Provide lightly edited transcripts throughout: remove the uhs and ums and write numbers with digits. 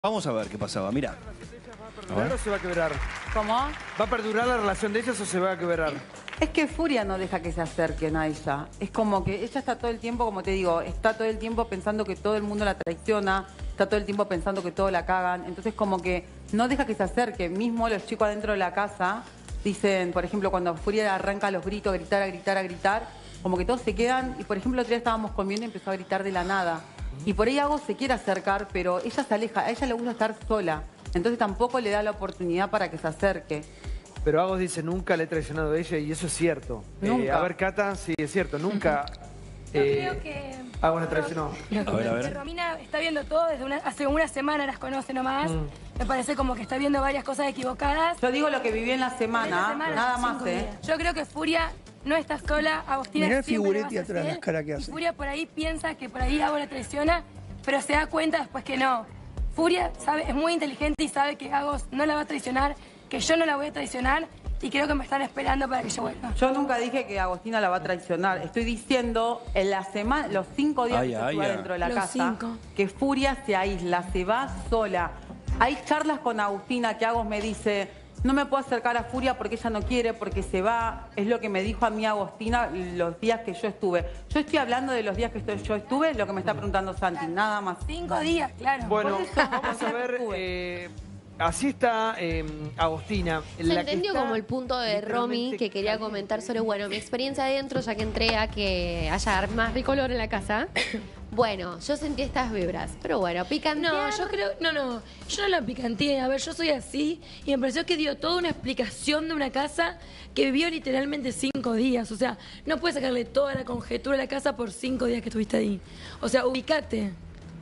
Vamos a ver qué pasaba, mirá. ¿Va a perdurar o se va a quebrar? ¿Cómo? ¿Va a perdurar la relación de ellos o se va a quebrar? Es que Furia no deja que se acerquen a ella. Es como que ella está todo el tiempo, como te digo, está todo el tiempo pensando que todo el mundo la traiciona, está todo el tiempo pensando que todo la cagan. Entonces como que no deja que se acerque. Mismo los chicos adentro de la casa dicen, por ejemplo, cuando Furia arranca los gritos, a gritar, como que todos se quedan. Y por ejemplo, el otro día estábamos comiendo y empezó a gritar de la nada. Y por ahí Agos se quiere acercar, pero ella se aleja. A ella le gusta estar sola. Entonces tampoco le da la oportunidad para que se acerque. Pero Agos dice, nunca le he traicionado a ella y eso es cierto. Nunca. A ver, Cata, sí, es cierto, nunca Yo creo que... Agos le traicionó. A ver. Que Romina está viendo todo desde hace una semana, las conoce nomás. Me parece como que está viendo varias cosas equivocadas. Yo digo lo que viví en la semana, nada más, 5 días. Yo creo que Furia no está sola, Agostina Mirá el siempre le va a figuretti ser atrás, fiel, las caras que y hace. Furia por ahí piensa que por ahí Agos la traiciona, pero se da cuenta después que no. Furia sabe, es muy inteligente y sabe que Agos no la va a traicionar, que yo no la voy a traicionar, y creo que me están esperando para que yo vuelva. Yo nunca dije que Agostina la va a traicionar. Estoy diciendo, en la semana, los 5 días que estuve dentro de la Los casa, 5. que Furia se aísla, se va sola. Hay charlas con Agustina que Agos me dice, no me puedo acercar a Furia porque ella no quiere, porque se va. Es lo que me dijo a mí Agostina los días que yo estuve. Yo estoy hablando de los días que yo estuve, lo que me está preguntando Santi, nada más. 5 días, claro. Bueno, Por eso, vamos a ver, así está Agostina. Se la que entendió está como el punto de Romy literalmente que quería caliente. comentar sobre, bueno, mi experiencia adentro, ya que entré a que haya más ricolor en la casa. Bueno, yo sentí estas vibras, pero bueno, picantear. No, yo creo, yo no la picanteé. A ver, yo soy así y me pareció que dio toda una explicación de una casa que vivió literalmente 5 días. O sea, no puedes sacarle toda la conjetura a la casa por 5 días que estuviste ahí. O sea, ubicate.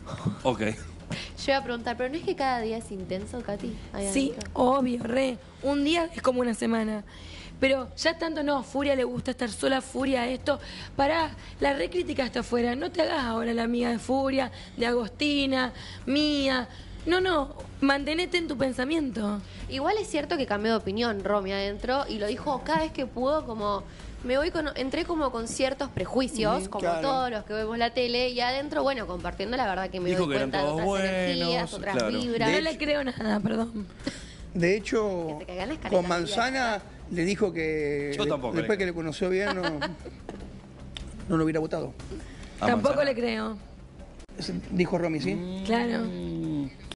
Ok. Yo iba a preguntar, pero ¿no es que cada día es intenso, Katy? Ahí Sí, adentro. obvio, re. Un día es como una semana. Pero ya tanto no, Furia le gusta estar sola, Furia esto. Pará, la recrítica está afuera. No te hagas ahora la amiga de Furia, de Agostina, mía. No, mantenete en tu pensamiento. Igual es cierto que cambió de opinión Romy adentro y lo dijo cada vez que pudo, como entré como con ciertos prejuicios, como claro. todos los que vemos la tele, y adentro, bueno, compartiendo la verdad que me Dijo doy que eran cuenta de todos otras buenos, energías, otras claro. vibras. No le creo nada, perdón. De hecho, Que te cagan las caretas, con Manzana le dijo que Yo tampoco después le que le conoció bien no lo hubiera votado. A Tampoco Manzana. le creo. Dijo Romy, ¿sí? Claro.